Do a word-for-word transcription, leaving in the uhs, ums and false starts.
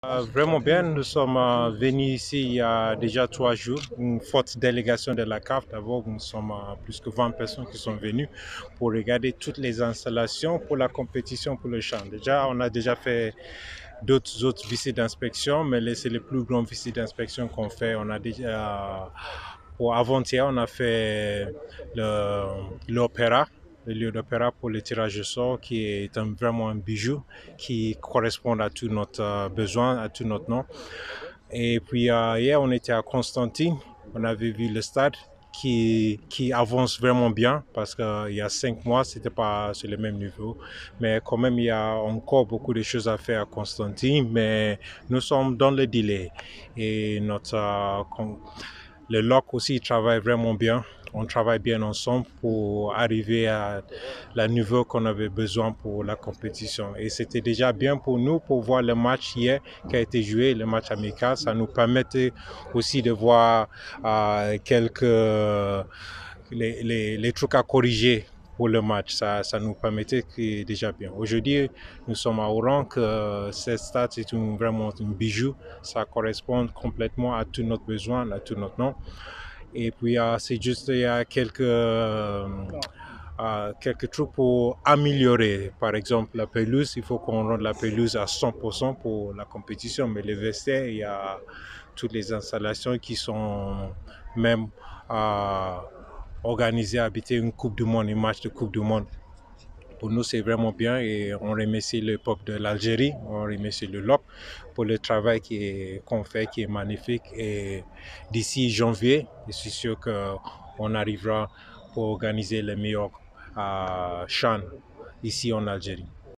Euh, Vraiment bien, nous sommes euh, venus ici il y a déjà trois jours, une forte délégation de la C A F. D'abord, nous sommes euh, plus que vingt personnes qui sont venues pour regarder toutes les installations pour la compétition pour le champ. Déjà, on a déjà fait d'autres autres visites d'inspection, mais c'est les plus grandes visites d'inspection qu'on fait. On a déjà, pour avant-hier, on a fait l'opéra, le lieu d'opéra pour le tirage au sort, qui est un, vraiment un bijou qui correspond à tout notre euh, besoin, à tout notre nom. Et puis euh, hier, on était à Constantine, on avait vu le stade qui, qui avance vraiment bien parce qu'il euh, y a cinq mois, c'était pas sur le même niveau. Mais quand même, il y a encore beaucoup de choses à faire à Constantine, mais nous sommes dans le délai. Et notre, euh, le L O C aussi travaille vraiment bien. On travaille bien ensemble pour arriver à la niveau qu'on avait besoin pour la compétition. Et c'était déjà bien pour nous pour voir le match hier qui a été joué, le match amical. Ça nous permettait aussi de voir euh, quelques les, les, les trucs à corriger pour le match. Ça, ça nous permettait que déjà bien. Aujourd'hui, nous sommes à Oran, que ce stade est une, vraiment un bijou. Ça correspond complètement à tous nos besoins, à tout notre nom. Et puis, euh, c'est juste, il y a quelques, euh, euh, quelques trucs pour améliorer. Par exemple, la pelouse, il faut qu'on rende la pelouse à cent pour cent pour la compétition. Mais les vestiaires, il y a toutes les installations qui sont même euh, organisées, habiter une Coupe du Monde, un match de Coupe du Monde. Pour nous, c'est vraiment bien et on remercie le peuple de l'Algérie, on remercie le L O C pour le travail qu'on fait, qui est magnifique. Et d'ici janvier, je suis sûr qu'on arrivera pour organiser les meilleurs euh, chants ici en Algérie.